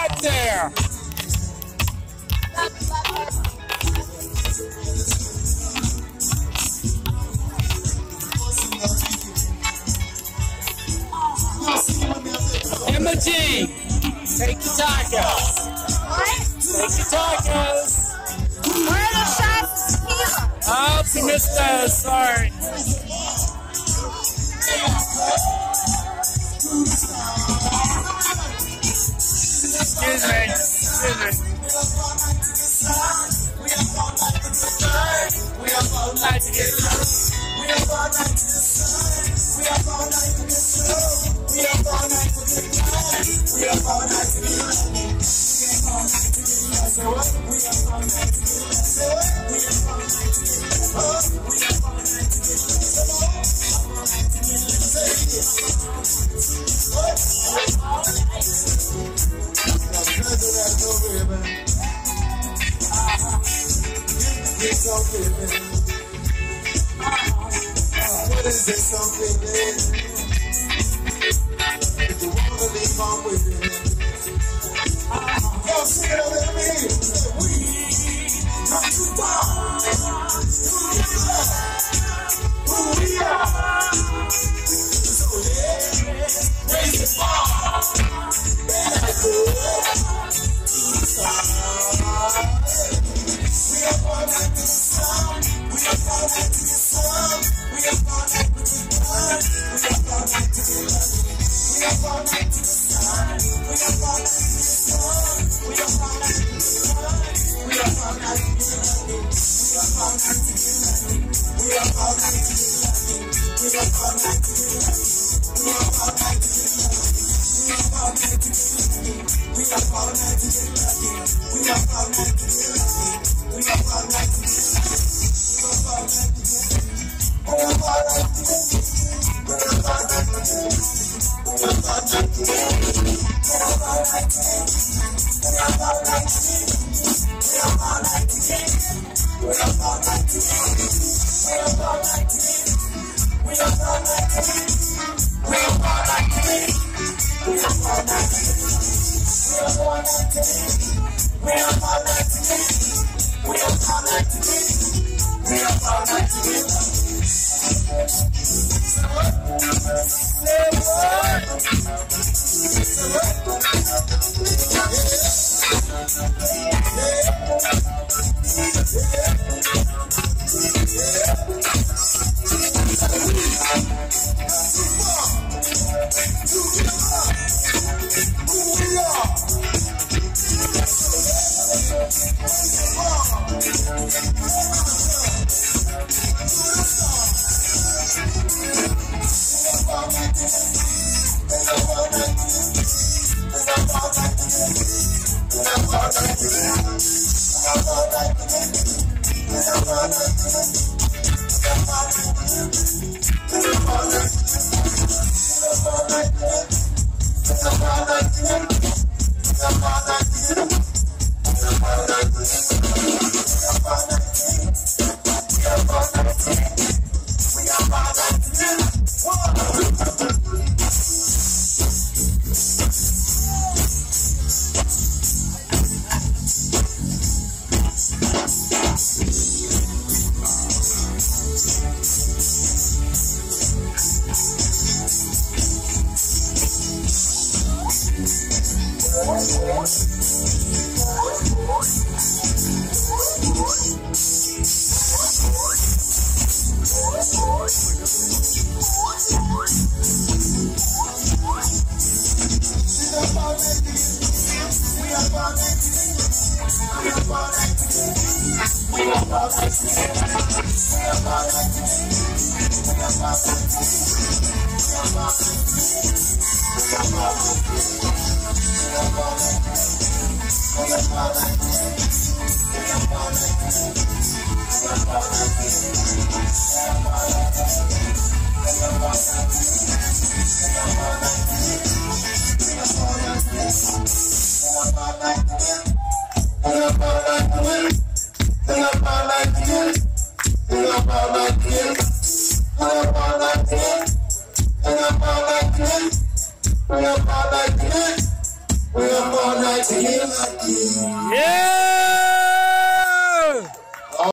right there. Emma G, take your tacos. What? Take your tacos. Where are the shots of tequila? Oh, she missed those. Sorry. Excuse me. Excuse me. We are all night to get through. We are all night to the sun. We are all night to get through. We are all night to get light. We are all night to get light. We are all night to get light. So what? We are all night to get light. So what? We are all night to get light. We are all night to get light. So what? We are all night to get light. Say it. What? It's so vivid. What is it so vivid? If you wanna leave on with it, yo, sing it over me. We come too far to give up who we are. So yeah, raise the bar. Better good to start. We are born like the sun. We are born like the sun. We are born like the sun. We are born like the sun. We are born like the sun. We are born like the sun. We are born like the sun. We are born like the sun. We are born like the sun. We are born like the sun. We are born like the sun. We are born like the sun. We are born like the sun. We are born like the sun. We are born like the sun. We are born like the We're up all night to get lucky. Yeah.